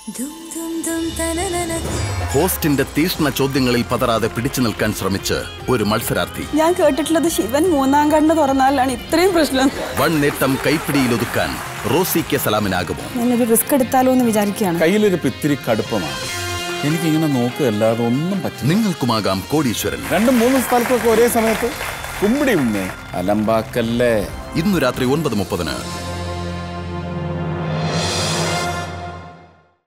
ഹോസ്റ്റിന്റെ തീഷ്ണ ചോദ്യങ്ങളിൽ പതറാതെ പിടിച്ചു നിൽക്കാൻ ശ്രമിച്ച് ഒരു മത്സരാർത്ഥി. ഞാൻ കേട്ടിട്ടുള്ളത് ശിവൻ മൂന്നാം കണ്ണ് തുറന്നാലാണ് ഇത്രയും പ്രശ്നം. വൺ നേട്ടം കൈപ്പിടിയിൽ ഒതുക്കാൻ റോസി കെ സലാമിനാകുമോ? ഞാനൊരു റിസ്ക് എടുത്താലോ എന്ന് വിചാരിക്കുകയാണ്. കയ്യിലൊരു ഇത്തിരി കടുപ്പമാണ്. എനിക്കിങ്ങനെ നോക്കുകയല്ലാതെ ഒന്നും പറ്റില്ല. നിങ്ങൾക്കുമാകാം കോടീശ്വരൻ. 2-3 സ്ഥലത്തൊക്കെ ഒരേ സമയത്ത് കുമ്പിടി ഉണ്ണേ അലമ്പാക്കല്ലേ. ഇന്നു രാത്രി 9:30.